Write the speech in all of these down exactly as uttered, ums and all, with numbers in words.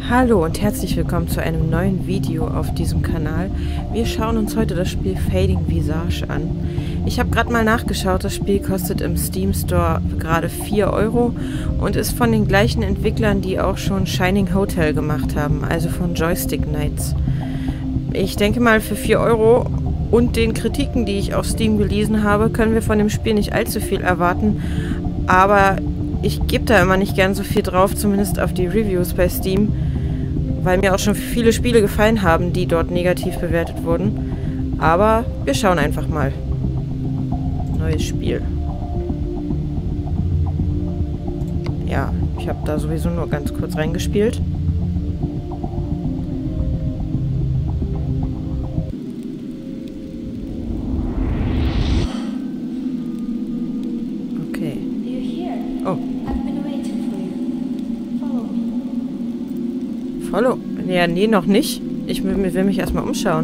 Hallo und herzlich willkommen zu einem neuen Video auf diesem Kanal. Wir schauen uns heute das Spiel Fading Visage an. Ich habe gerade mal nachgeschaut, das Spiel kostet im Steam Store gerade vier Euro und ist von den gleichen Entwicklern, die auch schon Shining Hotel gemacht haben, also von Joystick Knights. Ich denke mal, für vier Euro und den Kritiken, die ich auf Steam gelesen habe, können wir von dem Spiel nicht allzu viel erwarten, aber ich gebe da immer nicht gern so viel drauf, zumindest auf die Reviews bei Steam, weil mir auch schon viele Spiele gefallen haben, die dort negativ bewertet wurden. Aber wir schauen einfach mal. Neues Spiel. Ja, ich habe da sowieso nur ganz kurz reingespielt. Okay. Oh. Follow? Ja, nee, noch nicht. Ich will, will mich erstmal umschauen.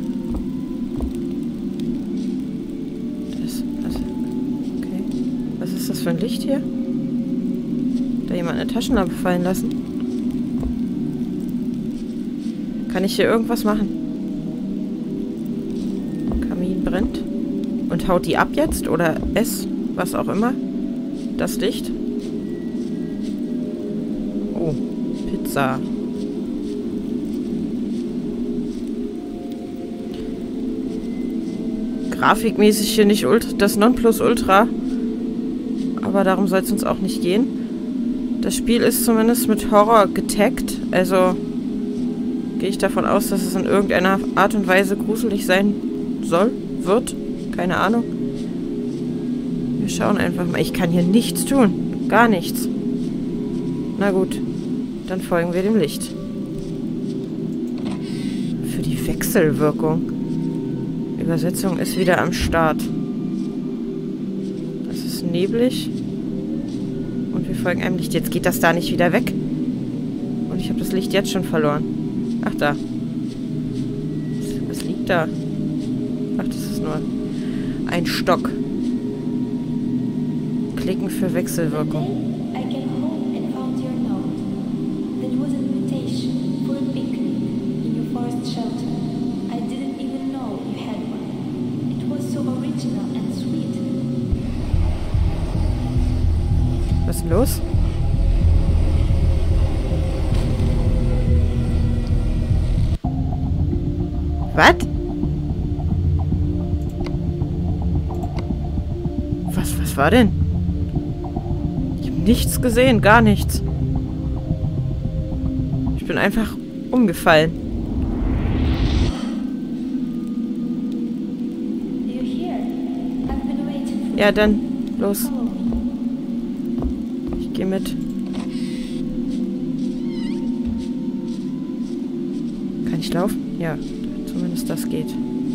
Das, was, okay. Was ist das für ein Licht hier? Da jemand eine Taschenlampe fallen lassen? Kann ich hier irgendwas machen? Kamin brennt. Und haut die ab jetzt? Oder es? Was auch immer. Das Licht. Oh. Pizza. Grafikmäßig hier nicht ultra, das Nonplusultra. Aber darum soll es uns auch nicht gehen. Das Spiel ist zumindest mit Horror getaggt. Also gehe ich davon aus, dass es in irgendeiner Art und Weise gruselig sein soll, wird. Keine Ahnung. Wir schauen einfach mal. Ich kann hier nichts tun. Gar nichts. Na gut. Dann folgen wir dem Licht. Für die Wechselwirkung. Übersetzung ist wieder am Start. Es ist neblig. Und wir folgen einem Licht. Jetzt geht das da nicht wieder weg. Und ich habe das Licht jetzt schon verloren. Ach, da. Was liegt da? Ach, das ist nur ein Stock. Klicken für Wechselwirkung. Was ist denn los? Was? Was, was war denn? Ich habe nichts gesehen, gar nichts. Ich bin einfach umgefallen. Ja, dann los. Ich gehe mit. Kann ich laufen? Ja, zumindest das geht.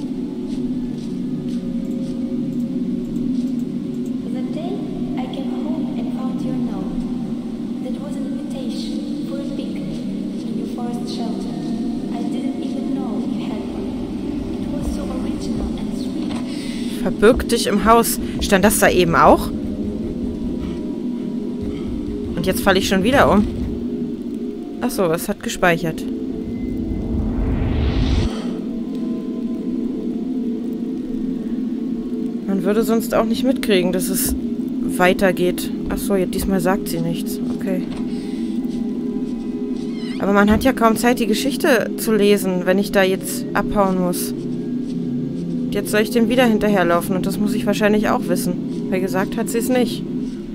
Verbirg dich im Haus. Stand das da eben auch? Und jetzt falle ich schon wieder um. Achso, es hat gespeichert. Man würde sonst auch nicht mitkriegen, dass es weitergeht. Achso, jetzt diesmal sagt sie nichts. Okay. Aber man hat ja kaum Zeit, die Geschichte zu lesen, wenn ich da jetzt abhauen muss. Jetzt soll ich dem wieder hinterherlaufen und das muss ich wahrscheinlich auch wissen. Weil gesagt hat sie es nicht.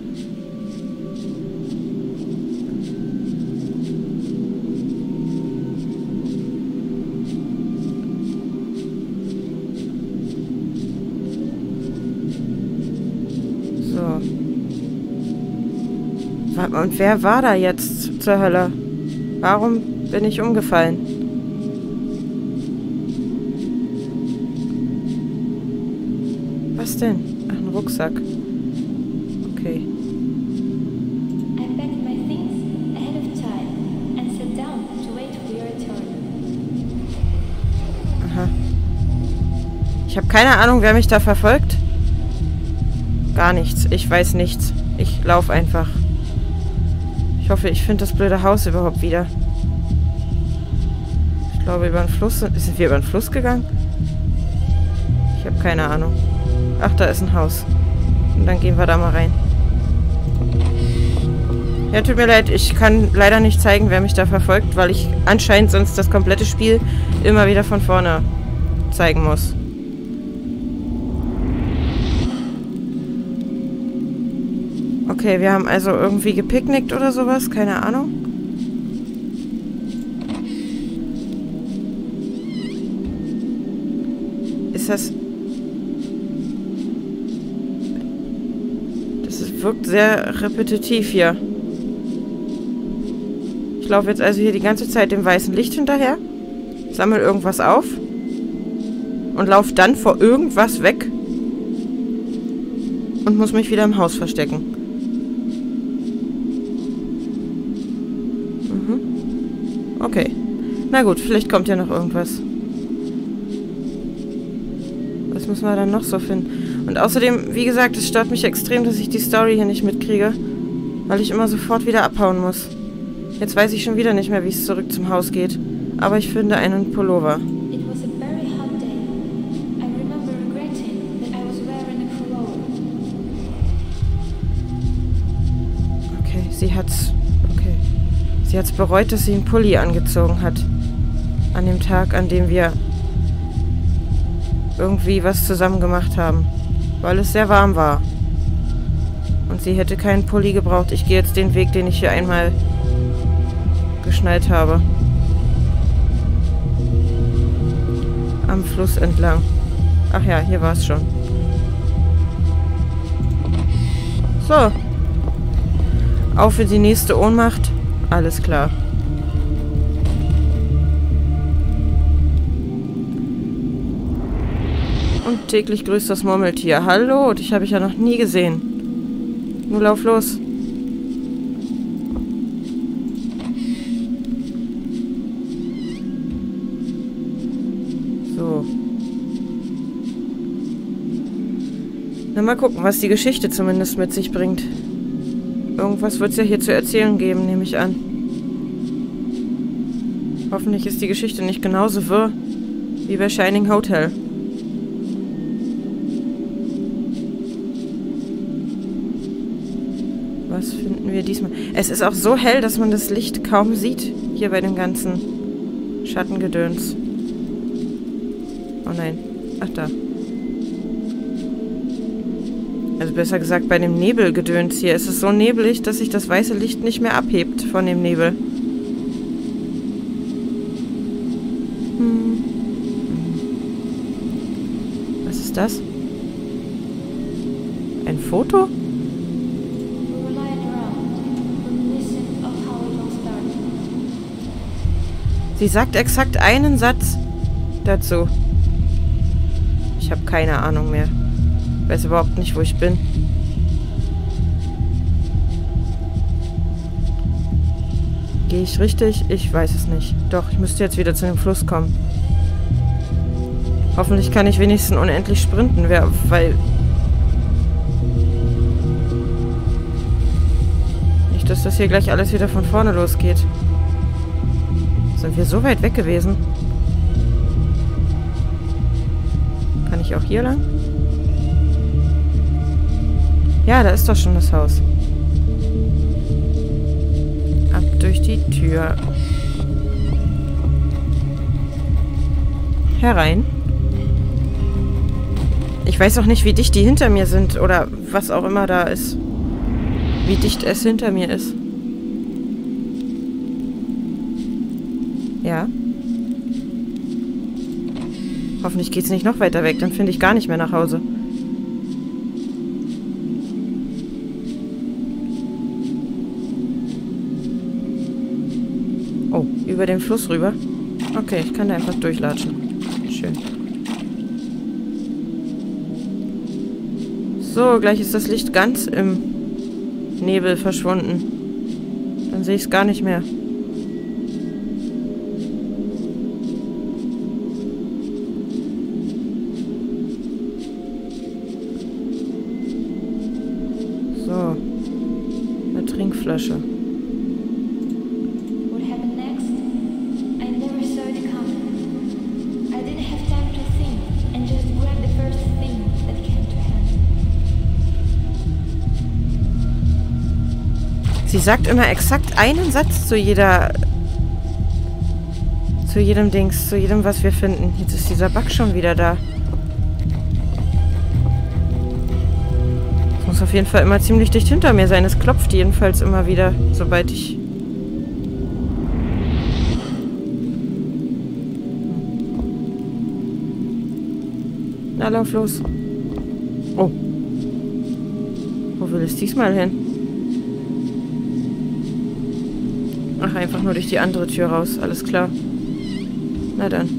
So. Und wer war da jetzt zur Hölle? Warum bin ich umgefallen? Was denn? Ach, ein Rucksack. Okay. Aha. Ich habe keine Ahnung, wer mich da verfolgt. Gar nichts. Ich weiß nichts. Ich laufe einfach. Ich hoffe, ich finde das blöde Haus überhaupt wieder. glaube, über den Fluss sind... Sind wir über den Fluss gegangen? Ich habe keine Ahnung. Ach, da ist ein Haus. Und dann gehen wir da mal rein. Ja, tut mir leid, ich kann leider nicht zeigen, wer mich da verfolgt, weil ich anscheinend sonst das komplette Spiel immer wieder von vorne zeigen muss. Okay, wir haben also irgendwie gepicknickt oder sowas, keine Ahnung. Ist das... Das ist, wirkt sehr repetitiv hier. Ich laufe jetzt also hier die ganze Zeit dem weißen Licht hinterher, sammle irgendwas auf und laufe dann vor irgendwas weg und muss mich wieder im Haus verstecken. Mhm. Okay. Na gut, vielleicht kommt ja noch irgendwas. Was müssen wir dann noch so finden? Und außerdem, wie gesagt, es stört mich extrem, dass ich die Story hier nicht mitkriege, weil ich immer sofort wieder abhauen muss. Jetzt weiß ich schon wieder nicht mehr, wie es zurück zum Haus geht. Aber ich finde einen Pullover. Okay, sie hat's... Okay. Sie hat's bereut, dass sie einen Pulli angezogen hat. An dem Tag, an dem wir irgendwie was zusammen gemacht haben. Weil es sehr warm war. Und sie hätte keinen Pulli gebraucht. Ich gehe jetzt den Weg, den ich hier einmal... geschnallt habe. Am Fluss entlang. Ach ja, hier war es schon. So. Auf für die nächste Ohnmacht. Alles klar. Und täglich grüßt das Murmeltier. Hallo, dich habe ich ja noch nie gesehen. Nur lauf los. So. Na, mal gucken, was die Geschichte zumindest mit sich bringt. Irgendwas wird es ja hier zu erzählen geben, nehme ich an. Hoffentlich ist die Geschichte nicht genauso wirr wie bei Shining Hotel. Was finden wir diesmal? Es ist auch so hell, dass man das Licht kaum sieht, hier bei dem ganzen Schattengedöns. Oh nein. Ach, da. Also besser gesagt, bei dem Nebelgedöns hier ist es so nebelig, dass sich das weiße Licht nicht mehr abhebt von dem Nebel. Hm. Was ist das? Ein Foto? Sie sagt exakt einen Satz dazu. Ich habe keine Ahnung mehr. Ich weiß überhaupt nicht, wo ich bin. Gehe ich richtig? Ich weiß es nicht. Doch, ich müsste jetzt wieder zu dem Fluss kommen. Hoffentlich kann ich wenigstens unendlich sprinten, weil... Nicht, dass das hier gleich alles wieder von vorne losgeht. Sind wir so weit weg gewesen? Kann ich auch hier lang? Ja, da ist doch schon das Haus. Ab durch die Tür. Herein. Ich weiß auch nicht, wie dicht die hinter mir sind oder was auch immer da ist. Wie dicht es hinter mir ist. Ja. Hoffentlich geht es nicht noch weiter weg, dann finde ich gar nicht mehr nach Hause. Oh, über den Fluss rüber. Okay, ich kann da einfach durchlatschen. Schön. So, gleich ist das Licht ganz im Nebel verschwunden. Dann sehe ich es gar nicht mehr. So. Eine Trinkflasche. What happened next? I never saw it coming. Sie sagt immer exakt einen Satz zu jeder... Zu jedem Dings, zu jedem, was wir finden. Jetzt ist dieser Bug schon wieder da. Es muss auf jeden Fall immer ziemlich dicht hinter mir sein. Es klopft jedenfalls immer wieder, sobald ich... Na, lauf los. Oh. Wo will es diesmal hin? Ach, einfach nur durch die andere Tür raus. Alles klar. Na dann.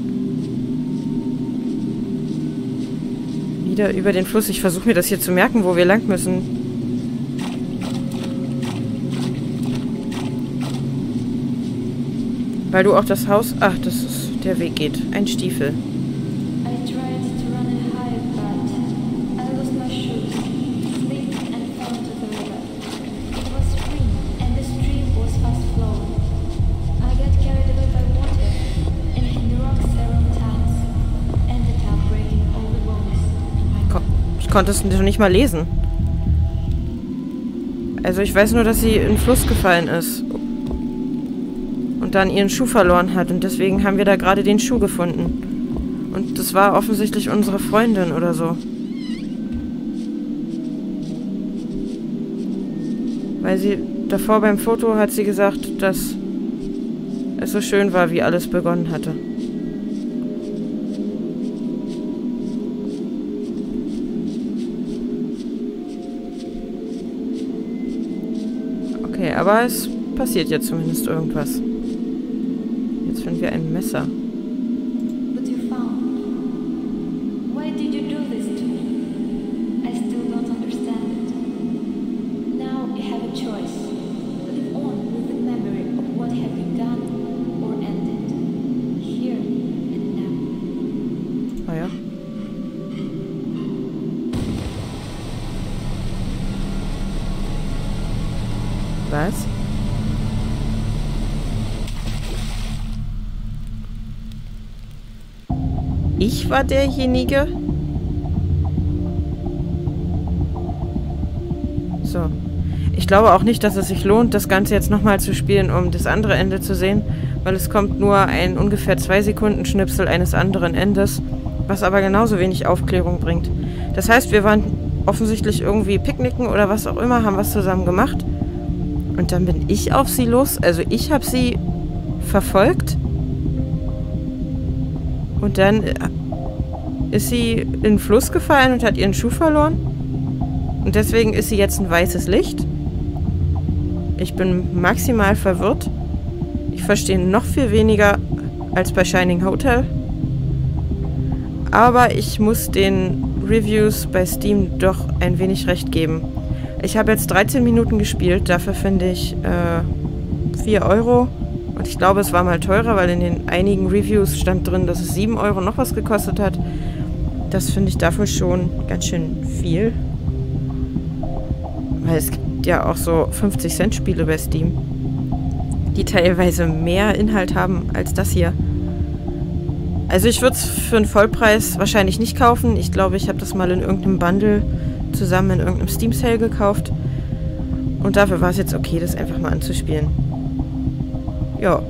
Wieder über den Fluss. Ich versuche mir das hier zu merken, wo wir lang müssen. Weil du auch das Haus... Ach, das ist... Der Weg geht. Ein Stiefel. Ich konnte es nicht mal lesen. Also ich weiß nur, dass sie in den Fluss gefallen ist. Und dann ihren Schuh verloren hat. Und deswegen haben wir da gerade den Schuh gefunden. Und das war offensichtlich unsere Freundin oder so. Weil sie davor beim Foto hat sie gesagt, dass es so schön war, wie alles begonnen hatte. Okay, aber es passiert ja zumindest irgendwas. Jetzt finden wir ein Messer. But you found. Why did you do this to me? I still don't understand it. Now you have a choice. Live on with the memory of what have you done or ended. Here and now. Ah ja. Was? Ich war derjenige? So. Ich glaube auch nicht, dass es sich lohnt, das Ganze jetzt nochmal zu spielen, um das andere Ende zu sehen, weil es kommt nur ein ungefähr zwei Sekunden Schnipsel eines anderen Endes, was aber genauso wenig Aufklärung bringt. Das heißt, wir waren offensichtlich irgendwie picknicken oder was auch immer, haben was zusammen gemacht. Und dann bin ich auf sie los. Also ich habe sie verfolgt. Und dann ist sie in den Fluss gefallen und hat ihren Schuh verloren. Und deswegen ist sie jetzt ein weißes Licht. Ich bin maximal verwirrt. Ich verstehe noch viel weniger als bei Shining Hotel. Aber ich muss den Reviews bei Steam doch ein wenig recht geben. Ich habe jetzt dreizehn Minuten gespielt, dafür finde ich äh, vier Euro. Und ich glaube, es war mal teurer, weil in den einigen Reviews stand drin, dass es sieben Euro noch was gekostet hat. Das finde ich dafür schon ganz schön viel. Weil es gibt ja auch so fünfzig Cent Spiele bei Steam, die teilweise mehr Inhalt haben als das hier. Also ich würde es für einen Vollpreis wahrscheinlich nicht kaufen. Ich glaube, ich habe das mal in irgendeinem Bundle zusammen in irgendeinem Steam Sale gekauft. Und dafür war es jetzt okay, das einfach mal anzuspielen. Ja.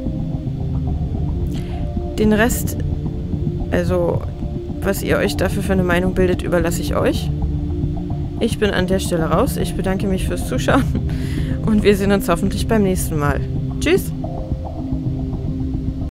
Den Rest, also was ihr euch dafür für eine Meinung bildet, überlasse ich euch. Ich bin an der Stelle raus. Ich bedanke mich fürs Zuschauen und wir sehen uns hoffentlich beim nächsten Mal. Tschüss!